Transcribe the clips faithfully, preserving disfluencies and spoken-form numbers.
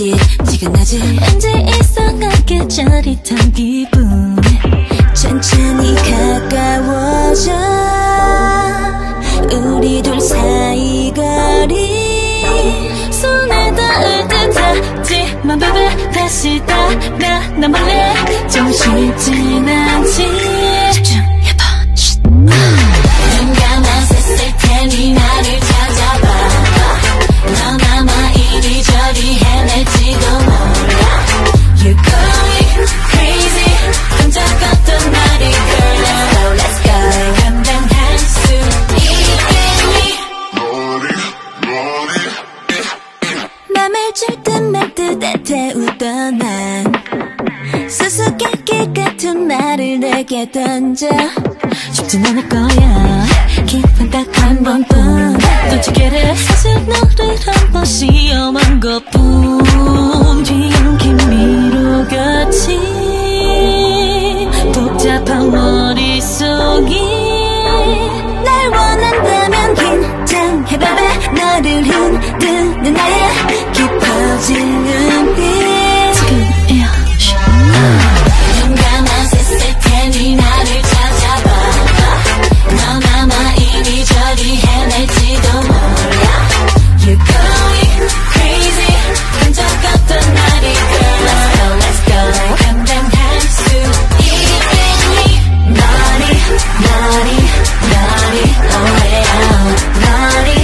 미지근하지 왠지 이상하게 짜릿한 기분 천천히 가까워져 우리 둘 사이 거리 손에 닿을 듯 하지만 baby 다시 닿으면 난 몰래 좀 쉽진 않지 집중해봐 눈 감아 셌을 테니 나를 찾아봐 넌 아마 이리저리 헤맬지도 몰라 You're going crazy 깜짝었던 나를 girl Let's go let's go 감당할 수 있겠니 맘을 줄 듯 말 듯 애태우던 난 수수께끼 같은 말을 내게 던져 쉽진 않을 거야 기분 딱 한 번뿐 놓치기를 사실 너를 한 번 시험한 것뿐 뒤엉킨 미로같이 복잡한 머릿속이 날 원한다면 긴장해 baby 너를 흔드는 나의 깊어진 눈빛 지금이야 눈 감아 셌을 테니 나를 찾아봐 넌 아마 이리저리 헤맬지도 몰라 You're going crazy 깜짝었던 나를 girl Let's go let's go 감당할 수 있겠니 너리 너리 너리 oh yeah 너리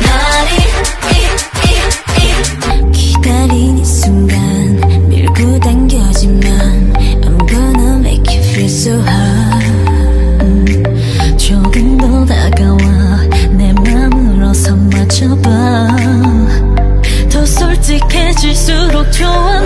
너리 기다린 이 순간 밀고 당겨지면 I'm gonna make you feel so hot 음, 조금 더 다가와 내 맘으로 손 맞춰봐 더 솔직해질수록 좋아